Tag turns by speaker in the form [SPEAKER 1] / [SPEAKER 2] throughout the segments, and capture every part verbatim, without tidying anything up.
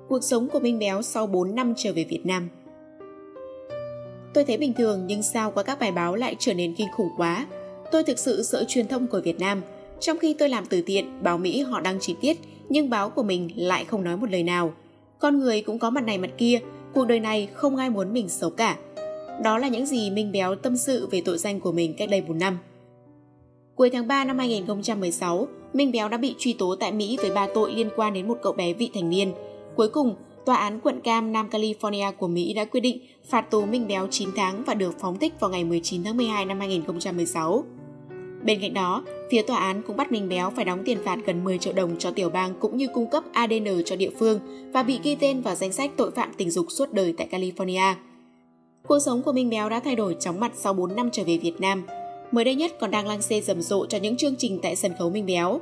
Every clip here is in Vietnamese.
[SPEAKER 1] Cuộc sống của Minh Béo sau bốn năm trở về Việt Nam. Tôi thấy bình thường nhưng sao qua các bài báo lại trở nên kinh khủng quá. Tôi thực sự sợ truyền thông của Việt Nam. Trong khi tôi làm từ thiện, báo Mỹ họ đăng chi tiết, nhưng báo của mình lại không nói một lời nào. Con người cũng có mặt này mặt kia, cuộc đời này không ai muốn mình xấu cả. Đó là những gì Minh Béo tâm sự về tội danh của mình cách đây bốn năm. Cuối tháng ba năm hai nghìn không trăm mười sáu, Minh Béo đã bị truy tố tại Mỹ với ba tội liên quan đến một cậu bé vị thành niên. Cuối cùng, Tòa án quận Cam, Nam California của Mỹ đã quyết định phạt tù Minh Béo chín tháng và được phóng thích vào ngày mười chín tháng mười hai năm hai nghìn không trăm mười sáu. Bên cạnh đó, phía tòa án cũng bắt Minh Béo phải đóng tiền phạt gần mười triệu đồng cho tiểu bang cũng như cung cấp a đê en cho địa phương và bị ghi tên vào danh sách tội phạm tình dục suốt đời tại California. Cuộc sống của Minh Béo đã thay đổi chóng mặt sau bốn năm trở về Việt Nam. Mới đây nhất còn đang lăng xê rầm rộ cho những chương trình tại sân khấu Minh Béo.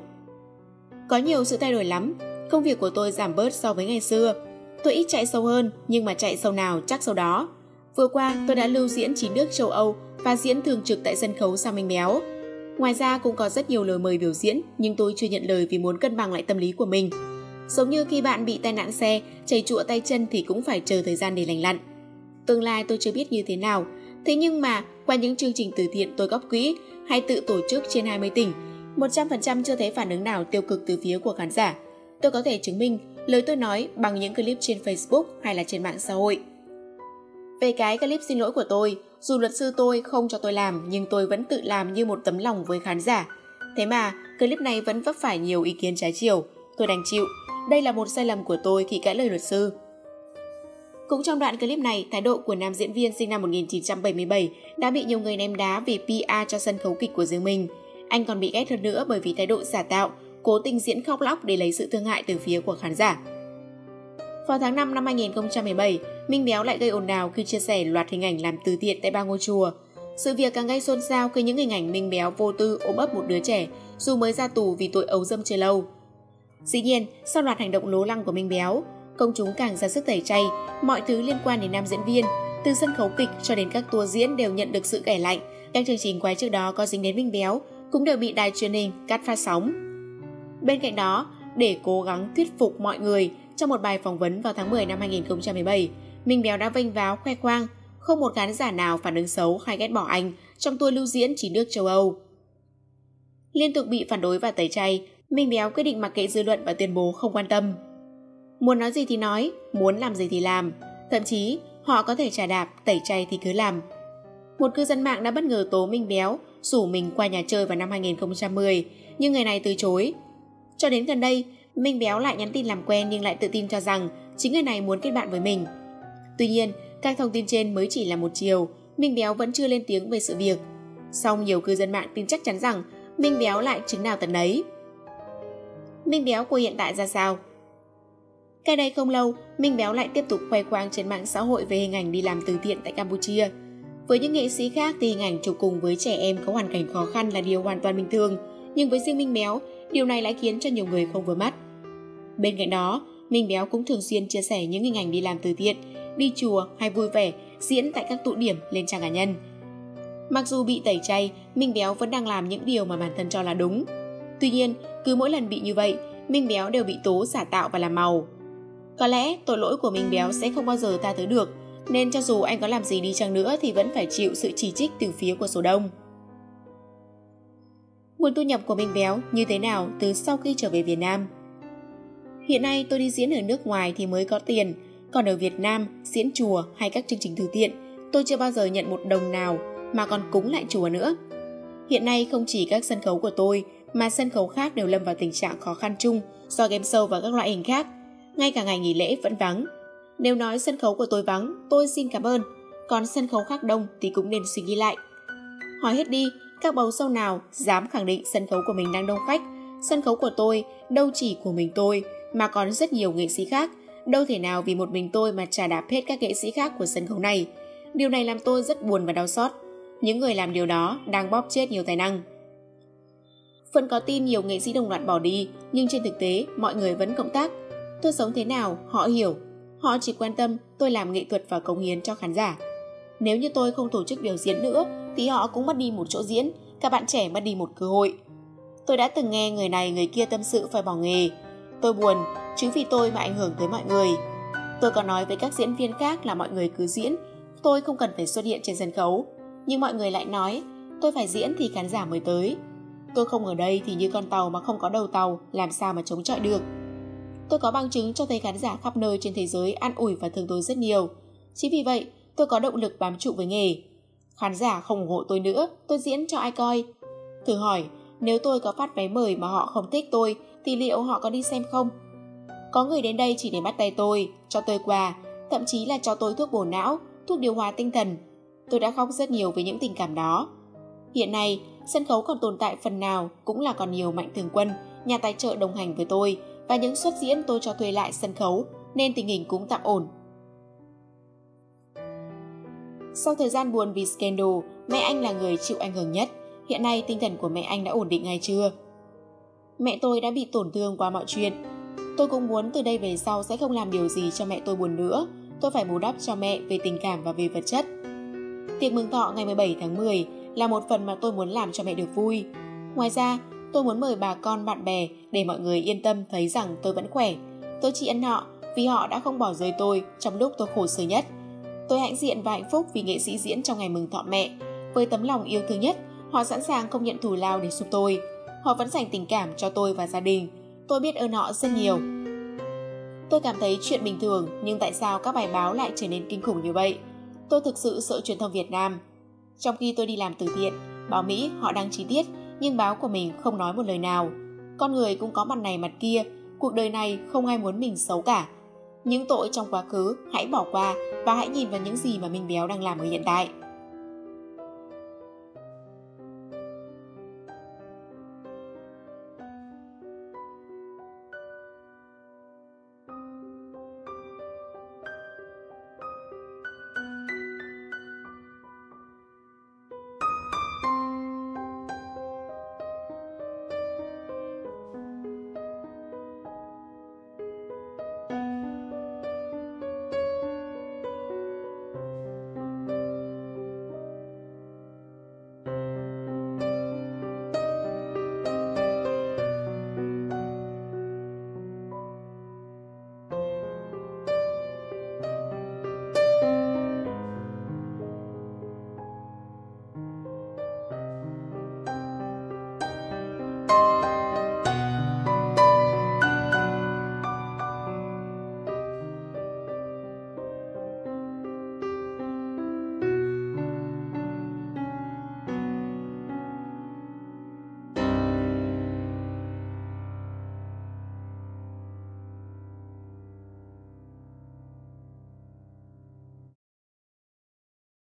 [SPEAKER 1] Có nhiều sự thay đổi lắm, công việc của tôi giảm bớt so với ngày xưa. Tôi ít chạy sâu hơn, nhưng mà chạy sâu nào chắc sâu đó. Vừa qua, tôi đã lưu diễn chín nước châu Âu và diễn thường trực tại sân khấu Sao Minh Béo. Ngoài ra cũng có rất nhiều lời mời biểu diễn, nhưng tôi chưa nhận lời vì muốn cân bằng lại tâm lý của mình. Giống như khi bạn bị tai nạn xe, chảy chụa tay chân thì cũng phải chờ thời gian để lành lặn. Tương lai tôi chưa biết như thế nào, thế nhưng mà qua những chương trình từ thiện tôi góp quỹ hay tự tổ chức trên hai mươi tỉnh, một trăm phần trăm chưa thấy phản ứng nào tiêu cực từ phía của khán giả. Tôi có thể chứng minh lời tôi nói bằng những clip trên Facebook hay là trên mạng xã hội. Về cái clip xin lỗi của tôi, dù luật sư tôi không cho tôi làm nhưng tôi vẫn tự làm như một tấm lòng với khán giả. Thế mà clip này vẫn vấp phải nhiều ý kiến trái chiều. Tôi đành chịu. Đây là một sai lầm của tôi khi cãi lời luật sư. Cũng trong đoạn clip này, thái độ của nam diễn viên sinh năm một nghìn chín trăm bảy mươi bảy đã bị nhiều người ném đá vì pê e cho sân khấu kịch của riêng mình. Anh còn bị ghét hơn nữa bởi vì thái độ giả tạo, cố tình diễn khóc lóc để lấy sự thương hại từ phía của khán giả. Vào tháng năm năm hai nghìn không trăm mười bảy, Minh Béo lại gây ồn ào khi chia sẻ loạt hình ảnh làm từ thiện tại ba ngôi chùa. Sự việc càng gây xôn xao khi những hình ảnh Minh Béo vô tư ôm ấp một đứa trẻ dù mới ra tù vì tội ấu dâm chưa lâu. Dĩ nhiên, sau loạt hành động lố lăng của Minh Béo, công chúng càng ra sức tẩy chay, mọi thứ liên quan đến nam diễn viên, từ sân khấu kịch cho đến các tour diễn đều nhận được sự ghẻ lạnh. Các chương trình quay trước đó có dính đến Minh Béo cũng đều bị đài truyền hình cắt phát sóng. Bên cạnh đó, để cố gắng thuyết phục mọi người, trong một bài phỏng vấn vào tháng mười năm hai nghìn không trăm mười bảy, Minh Béo đã vênh váo khoe khoang, không một khán giả nào phản ứng xấu hay ghét bỏ anh trong tour lưu diễn chín nước châu Âu. Liên tục bị phản đối và tẩy chay, Minh Béo quyết định mặc kệ dư luận và tuyên bố không quan tâm. Muốn nói gì thì nói, muốn làm gì thì làm, thậm chí họ có thể trà đạp, tẩy chay thì cứ làm. Một cư dân mạng đã bất ngờ tố Minh Béo rủ mình qua nhà chơi vào năm hai nghìn không trăm mười, nhưng người này từ chối. Cho đến gần đây, Minh Béo lại nhắn tin làm quen nhưng lại tự tin cho rằng chính người này muốn kết bạn với mình. Tuy nhiên, các thông tin trên mới chỉ là một chiều, Minh Béo vẫn chưa lên tiếng về sự việc. Song nhiều cư dân mạng tin chắc chắn rằng Minh Béo lại chứng nào tật đấy. Minh Béo của hiện tại ra sao? Cách đây không lâu, Minh Béo lại tiếp tục khoe khoang trên mạng xã hội về hình ảnh đi làm từ thiện tại Campuchia. Với những nghệ sĩ khác thì hình ảnh chụp cùng với trẻ em có hoàn cảnh khó khăn là điều hoàn toàn bình thường, nhưng với riêng Minh Béo, điều này lại khiến cho nhiều người không vừa mắt. Bên cạnh đó, Minh Béo cũng thường xuyên chia sẻ những hình ảnh đi làm từ thiện, đi chùa hay vui vẻ, diễn tại các tụ điểm lên trang cá nhân. Mặc dù bị tẩy chay, Minh Béo vẫn đang làm những điều mà bản thân cho là đúng. Tuy nhiên, cứ mỗi lần bị như vậy, Minh Béo đều bị tố giả tạo và làm màu. Có lẽ tội lỗi của Minh Béo sẽ không bao giờ tha thứ được, nên cho dù anh có làm gì đi chăng nữa thì vẫn phải chịu sự chỉ trích từ phía của số đông. Nguồn thu nhập của Minh Béo như thế nào từ sau khi trở về Việt Nam? Hiện nay tôi đi diễn ở nước ngoài thì mới có tiền, còn ở Việt Nam, diễn chùa hay các chương trình từ thiện, tôi chưa bao giờ nhận một đồng nào mà còn cúng lại chùa nữa. Hiện nay không chỉ các sân khấu của tôi mà sân khấu khác đều lâm vào tình trạng khó khăn chung do game show và các loại hình khác. Ngay cả ngày nghỉ lễ vẫn vắng. Nếu nói sân khấu của tôi vắng, tôi xin cảm ơn, còn sân khấu khác đông thì cũng nên suy nghĩ lại. Hỏi hết đi, các bầu show nào dám khẳng định sân khấu của mình đang đông khách? Sân khấu của tôi đâu chỉ của mình tôi mà còn rất nhiều nghệ sĩ khác, đâu thể nào vì một mình tôi mà trà đạp hết các nghệ sĩ khác của sân khấu này. Điều này làm tôi rất buồn và đau xót. Những người làm điều đó đang bóp chết nhiều tài năng. Vẫn có tin nhiều nghệ sĩ đồng loạt bỏ đi, nhưng trên thực tế mọi người vẫn cộng tác. Tôi sống thế nào, họ hiểu. Họ chỉ quan tâm tôi làm nghệ thuật và cống hiến cho khán giả. Nếu như tôi không tổ chức biểu diễn nữa thì họ cũng mất đi một chỗ diễn, các bạn trẻ mất đi một cơ hội. Tôi đã từng nghe người này người kia tâm sự phải bỏ nghề. Tôi buồn, chứ vì tôi mà ảnh hưởng tới mọi người. Tôi có nói với các diễn viên khác là mọi người cứ diễn, tôi không cần phải xuất hiện trên sân khấu. Nhưng mọi người lại nói, tôi phải diễn thì khán giả mới tới. Tôi không ở đây thì như con tàu mà không có đầu tàu, làm sao mà chống chọi được. Tôi có bằng chứng cho thấy khán giả khắp nơi trên thế giới an ủi và thương tôi rất nhiều. Chính vì vậy, tôi có động lực bám trụ với nghề. Khán giả không ủng hộ tôi nữa, tôi diễn cho ai coi? Thử hỏi, nếu tôi có phát vé mời mà họ không thích tôi, thì liệu họ có đi xem không? Có người đến đây chỉ để bắt tay tôi, cho tôi quà, thậm chí là cho tôi thuốc bổ não, thuốc điều hòa tinh thần. Tôi đã khóc rất nhiều với những tình cảm đó. Hiện nay, sân khấu còn tồn tại phần nào cũng là còn nhiều mạnh thường quân, nhà tài trợ đồng hành với tôi và những suất diễn tôi cho thuê lại sân khấu, nên tình hình cũng tạm ổn. Sau thời gian buồn vì scandal, mẹ anh là người chịu ảnh hưởng nhất. Hiện nay tinh thần của mẹ anh đã ổn định hay chưa? Mẹ tôi đã bị tổn thương qua mọi chuyện. Tôi cũng muốn từ đây về sau sẽ không làm điều gì cho mẹ tôi buồn nữa. Tôi phải bù đắp cho mẹ về tình cảm và về vật chất. Tiệc mừng thọ ngày mười bảy tháng mười là một phần mà tôi muốn làm cho mẹ được vui. Ngoài ra, tôi muốn mời bà con bạn bè để mọi người yên tâm thấy rằng tôi vẫn khỏe. Tôi tri ân họ vì họ đã không bỏ rơi tôi trong lúc tôi khổ sở nhất. Tôi hãnh diện và hạnh phúc vì nghệ sĩ diễn trong ngày mừng thọ mẹ. Với tấm lòng yêu thương nhất, họ sẵn sàng không nhận thù lao để giúp tôi. Họ vẫn dành tình cảm cho tôi và gia đình. Tôi biết ơn họ rất nhiều. Tôi cảm thấy chuyện bình thường, nhưng tại sao các bài báo lại trở nên kinh khủng như vậy? Tôi thực sự sợ truyền thông Việt Nam. Trong khi tôi đi làm từ thiện, báo Mỹ họ đăng chi tiết, nhưng báo của mình không nói một lời nào. Con người cũng có mặt này mặt kia, cuộc đời này không ai muốn mình xấu cả. Những tội trong quá khứ hãy bỏ qua và hãy nhìn vào những gì mà Minh Béo đang làm ở hiện tại.